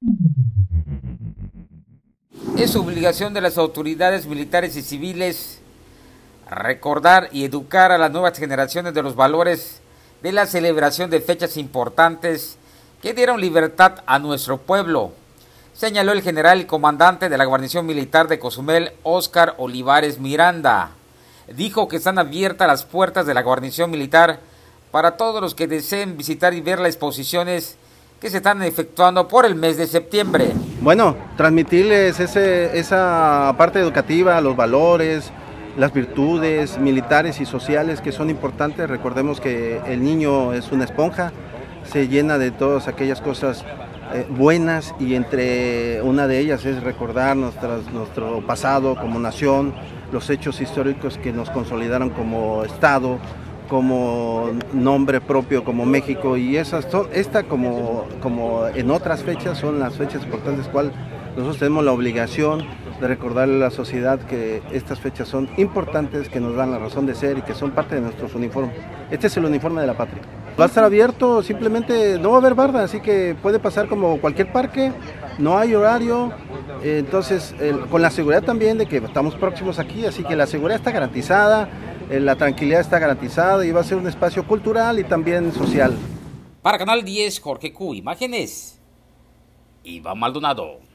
Es obligación de las autoridades militares y civiles recordar y educar a las nuevas generaciones de los valores de la celebración de fechas importantes que dieron libertad a nuestro pueblo, señaló el general y comandante de la guarnición militar de Cozumel, Óscar Olivares Miranda. Dijo que están abiertas las puertas de la guarnición militar para todos los que deseen visitar y ver las exposiciones que se están efectuando por el mes de septiembre. Bueno, transmitirles esa parte educativa, los valores, las virtudes militares y sociales que son importantes. Recordemos que el niño es una esponja, se llena de todas aquellas cosas buenas, y entre una de ellas es recordar nuestro pasado como nación, los hechos históricos que nos consolidaron como Estado, como nombre propio, como México, y esta como en otras fechas son las fechas importantes, cual nosotros tenemos la obligación de recordarle a la sociedad que estas fechas son importantes, que nos dan la razón de ser y que son parte de nuestros uniformes. Este es el uniforme de la patria. Va a estar abierto, simplemente no va a haber barda, así que puede pasar como cualquier parque, no hay horario, entonces con la seguridad también de que estamos próximos aquí, así que la seguridad está garantizada, la tranquilidad está garantizada, y va a ser un espacio cultural y también social. Para Canal 10, Jorge Q, imágenes, Iván Maldonado.